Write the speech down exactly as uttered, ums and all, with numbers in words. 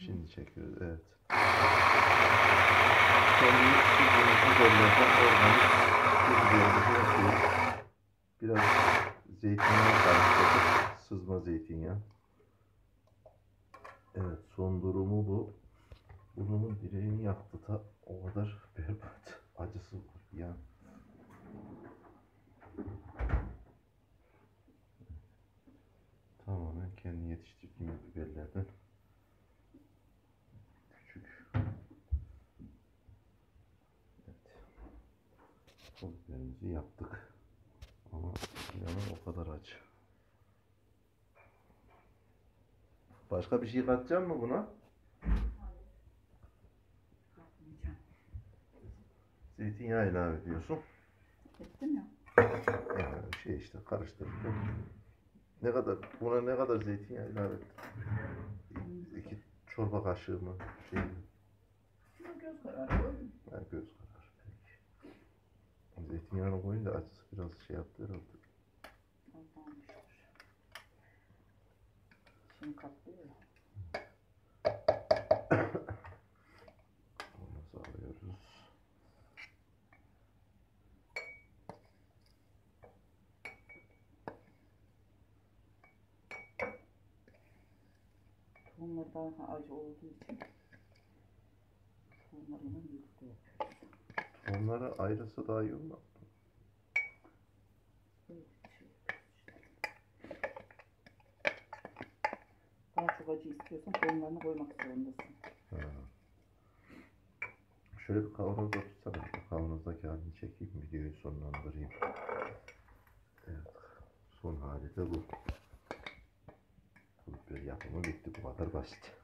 Şimdi çekiyoruz. Evet. Kendi çizdiğimiz üzerlerden organik biberimizi yapıyoruz. Biraz zeytinyağı karıştırdık. Sızma zeytinyağı. Evet, son durumu bu. Burnumun direğini yaktı ta o kadar berbat. Acısı var ya. Tamamen kendi yetiştirdiğim biberlerden. Küçük. Evet. Pul biberimizi yaptık. Ama inanın o kadar acı. Başka bir şey katacak mı buna? Zeytinyağı ilave ediyorsun. Ettim ya. Yani şey işte karıştırdık. Ne kadar, buna ne kadar zeytinyağı ilave ettin? İki çorba kaşığı mı? Şey mi? Göz kararı koydum. Yani göz kararı. Peki. Zeytinyağını koyunca acısı biraz şey yaptı herhalde. Azalmıştır. Şimdi katlıyor ya. Onu sağlıyoruz. Bunlar daha acı olduğu için bunlarla birlikte yapıyoruz. Onları ayrısı daha iyi olmaz. Böyle bir şey yapıyoruz işte. Daha çok acı istiyorsan tohumlarını koymak zorundasın. Ha. Şöyle bir kavanozda tutsana. Kavanozdaki halini çekeyim, videoyu sonlandırayım. Evet. Son hali de bu. Bu bir yapımı bitti. Bu kadar basit.